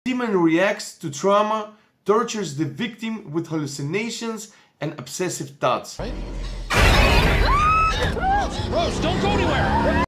demon reacts to trauma, tortures the victim with hallucinations and obsessive thoughts. Rose, don't go anywhere!